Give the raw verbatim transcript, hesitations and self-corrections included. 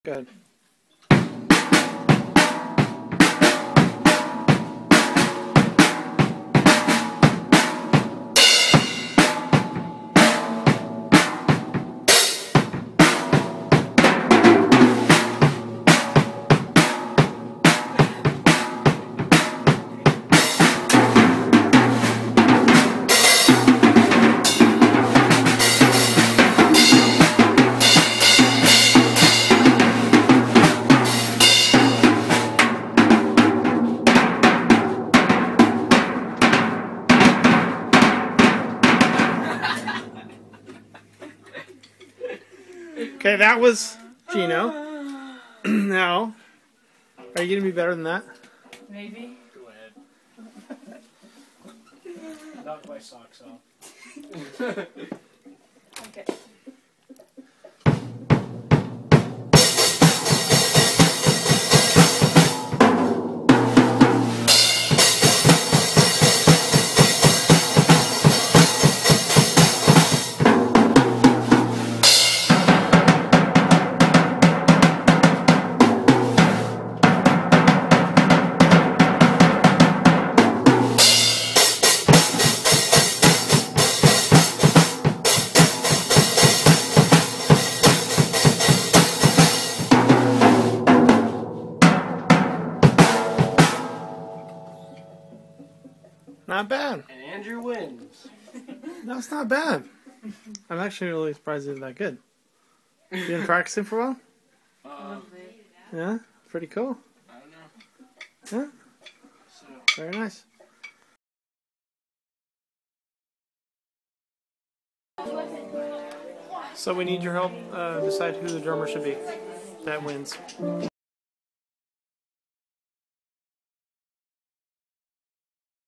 Good. Okay, that was Gino. Now, are you going to be better than that? Maybe. Go ahead. Knock my socks off. Okay. Not bad. And Andrew wins. No, it's not bad. I'm actually really surprised it's that good. You been practicing for a while? Uh, Yeah? Pretty cool. I don't know. Yeah? So. Very nice. So we need your help uh, decide who the drummer should be. That wins.